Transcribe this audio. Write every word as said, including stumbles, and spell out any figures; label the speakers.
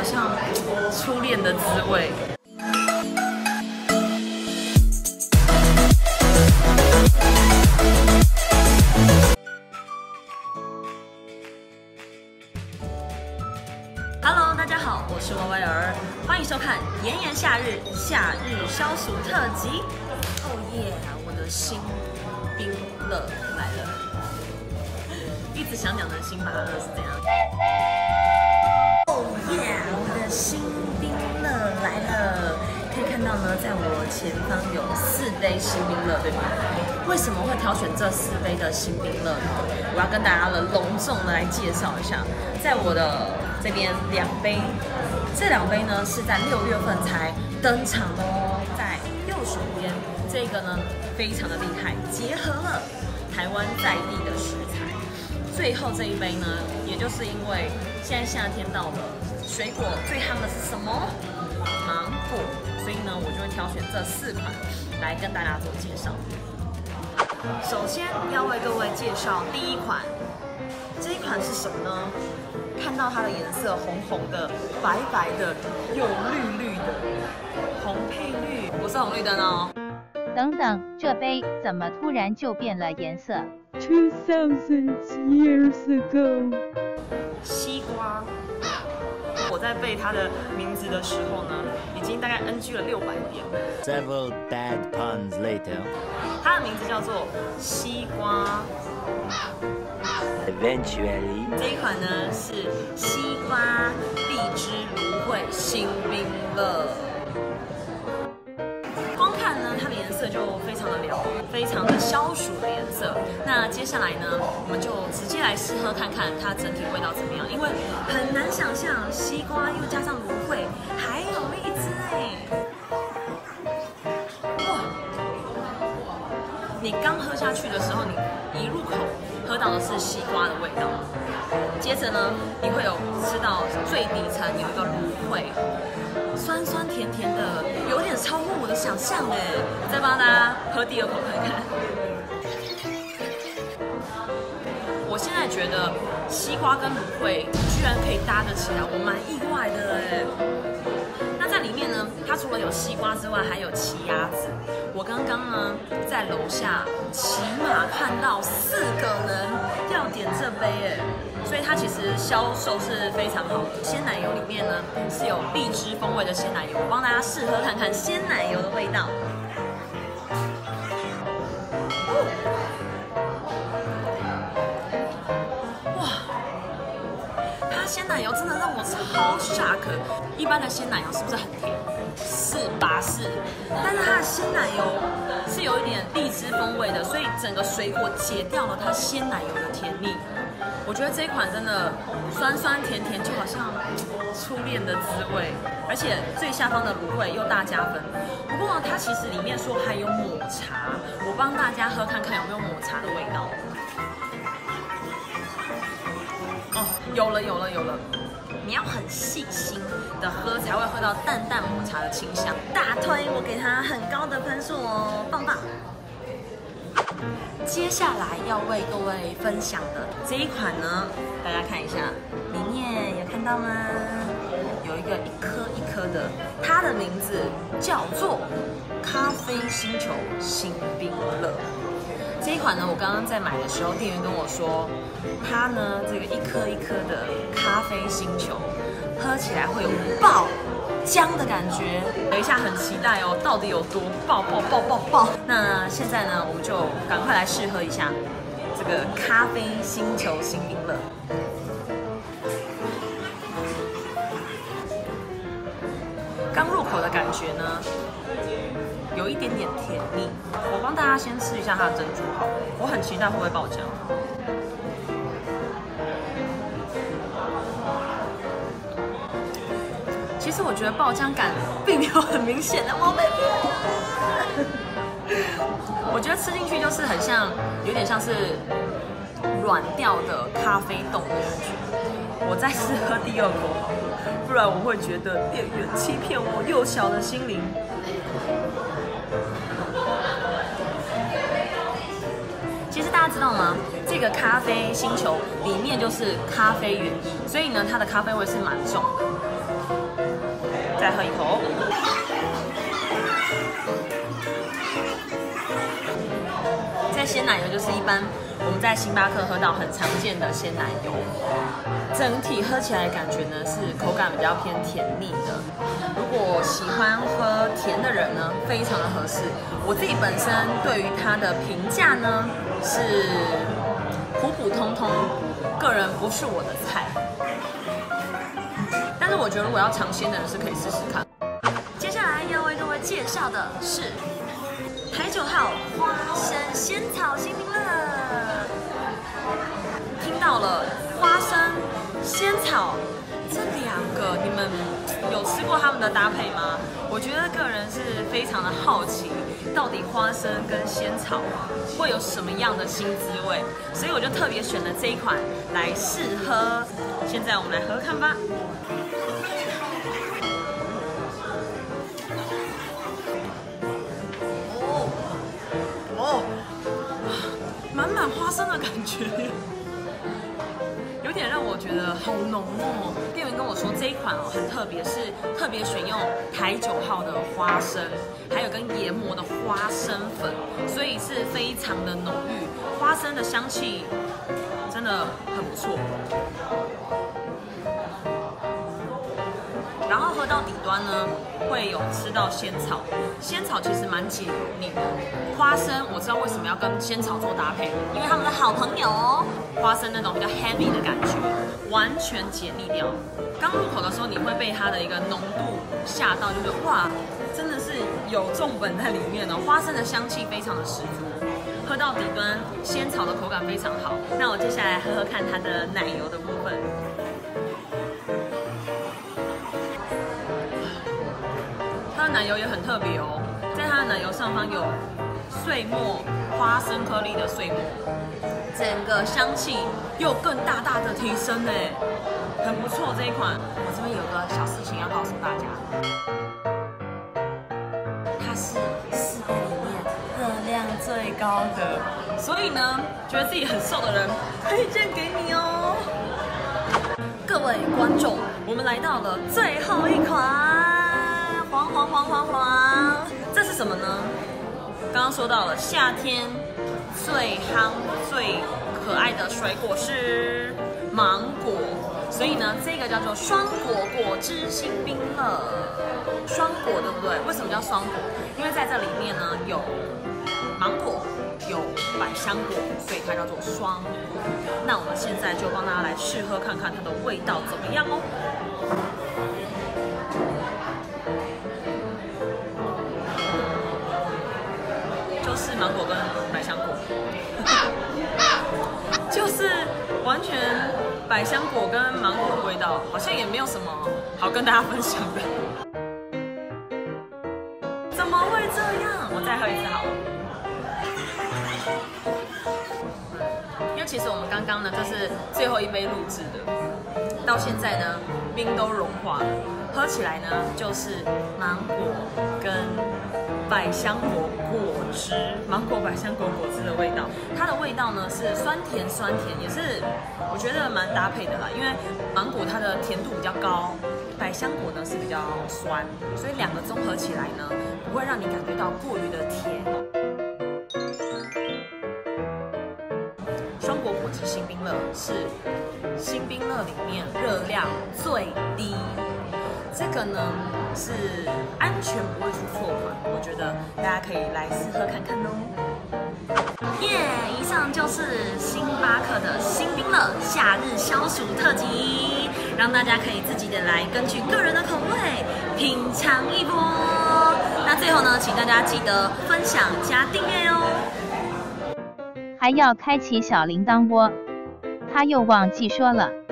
Speaker 1: 像初恋的滋味。Hello， 大家好，我是歪歪儿，欢迎收看《炎炎夏日夏日消暑特辑》。哦耶，我的新冰乐来了，一直想讲的辛巴乐是怎样？哦耶，我的新冰乐来了。可以看到呢，在我前方有四杯新冰乐，对吗？为什么会挑选这四杯的新冰乐呢？我要跟大家的隆重的来介绍一下，在我的这边两杯，这两杯呢是在六月份才登场的哦。在右手边这个呢非常的厉害，结合了台湾在地的食材。最后这一杯呢，也就是因为现在夏天到了，水果最夯的是什么？芒果。所以呢，我就会挑选这四款来跟大家做介绍。首先要为各位介绍第一款，这一款是什么呢？看到它的颜色红红的、白白的，又绿绿的，红配绿，不是红绿灯哦。
Speaker 2: 等等，这杯怎么突然就变了颜色
Speaker 3: ？Two thousand years ago。
Speaker 1: 西瓜。我在背它的名字的时候呢，已经大概 N G 了六百遍。
Speaker 4: Several bad puns later，
Speaker 1: 它的名字叫做西瓜。
Speaker 4: Eventually，
Speaker 1: 这一款呢是西瓜荔枝芦荟新冰乐。光看呢，它的颜色就非常的疗愈，非常的消暑的颜色。那接下来呢，我们就直接来试喝看看它整体味道怎么样，因为很难想象西瓜又加上芦荟，还有荔枝哎，哇！你刚喝下去的时候，你一入口喝到的是西瓜的味道，接着呢，你会有吃到最底层有一个芦荟。酸酸甜甜的，有点超乎我的想象哎！再帮大家喝第二口看看。我现在觉得西瓜跟芦荟居然可以搭得起来，我蛮意外的哎。那在里面呢，它除了有西瓜之外，还有奇亚籽。我刚刚呢在楼下起码看到四个人要点这杯哎。所以它其实销售是非常好的。鲜奶油里面呢是有荔枝风味的鲜奶油，我帮大家试喝看看鲜奶油的味道。哇，它鲜奶油真的让我超 shock。一般的鲜奶油是不是很甜？是吧？是。但是它的鲜奶油是有一点荔枝风味的，所以整个水果解掉了它鲜奶油的甜腻。我觉得这一款真的酸酸甜甜，就好像初恋的滋味，而且最下方的芦荟又大加分。不过它其实里面说还有抹茶，我帮大家喝看看有没有抹茶的味道。哦，有了有了有了！你要很细心的喝，才会喝到淡淡抹茶的清香。大推，我给它很高的分数哦，棒棒！接下来要为各位分享的这一款呢，大家看一下，里面有看到吗？有一个一颗一颗的，它的名字叫做咖啡星球新冰乐。这一款呢，我刚刚在买的时候，店员跟我说，它呢这个一颗一颗的咖啡星球，喝起来会有爆浆的感觉，等一下很期待哦，到底有多爆爆爆爆爆？那现在呢，我们就赶快来试喝一下这个咖啡星球新冰乐。刚入口的感觉呢，有一点点甜腻。我帮大家先吃一下它的珍珠好了，我很期待会不会爆浆。其实我觉得爆浆感并没有很明显的，我被骗了。我觉得吃进去就是很像，有点像是软掉的咖啡冻的感觉。我再试喝第二口好了，不然我会觉得店员欺骗我幼小的心灵。其实大家知道吗？这个咖啡星球里面就是咖啡原液，所以呢，它的咖啡味是蛮重的。 再喝一口。这鲜奶油就是一般我们在星巴克喝到很常见的鲜奶油，整体喝起来感觉呢是口感比较偏甜腻的。如果喜欢喝甜的人呢，非常的合适。我自己本身对于它的评价呢是普普通通，个人不是我的菜。但是我觉得如果要尝鲜的人是可以试试看。接下来要为各位介绍的是台九号花生仙草星冰乐。听到了花生、仙草这两个，你们有吃过他们的搭配吗？我觉得个人是非常的好奇，到底花生跟仙草会有什么样的新滋味，所以我就特别选了这一款来试喝。现在我们来喝看吧。哦哦，满满花生的感觉。有点让我觉得好浓哦。店员跟我说这一款哦很特别，是特别选用台九号的花生，还有跟研磨的花生粉，所以是非常的浓郁，花生的香气真的很不错。然后喝到底端呢，会有吃到仙草，仙草其实蛮解油腻的。花生我知道为什么要跟仙草做搭配，因为他们的好朋友哦。花生那种比较 heavy 的感觉，完全解腻掉。刚入口的时候，你会被它的一个浓度吓到，就是哇，真的是有重本在里面哦。花生的香气非常的十足，喝到底端，仙草的口感非常好。那我接下来喝喝看它的奶油的部分。它的奶油也很特别哦，在它的奶油上方有碎末花生颗粒的碎末。整个香气又更大大的提升哎，很不错这一款。我这边有个小事情要告诉大家，它是四杯里面热量最高的，所以呢，觉得自己很瘦的人推荐给你哦。各位观众，我们来到了最后一款，黄黄黄黄黄，这是什么呢？刚刚说到了夏天。最夯、最可爱的水果是芒果，所以呢，这个叫做双果果汁星冰乐。双果对不对？为什么叫双果？因为在这里面呢有芒果，有百香果，所以它叫做双果。那我们现在就帮大家来试喝看看它的味道怎么样哦。就是芒果跟百香果，就是完全百香果跟芒果的味道，好像也没有什么好跟大家分享的。怎么会这样？我再喝一次好了。因为其实我们刚刚呢，这是最后一杯录制的，到现在呢，冰都融化了，喝起来呢就是芒果跟百香果果汁，芒果百香果果汁的味道，它的味道呢是酸甜酸甜，也是我觉得蛮搭配的啦。因为芒果它的甜度比较高，百香果呢是比较酸，所以两个综合起来呢，不会让你感觉到过于的甜。双果果汁星冰乐是星冰乐里面热量最低。这个呢是安全不会出错款，我觉得大家可以来试喝看看喽。耶！ Yeah, 以上就是星巴克的星冰乐夏日消暑特辑，让大家可以自己的来根据个人的口味品尝一波。那最后呢，请大家记得分享加订阅哦，
Speaker 2: 还要开启小铃铛哦。他又忘记说了。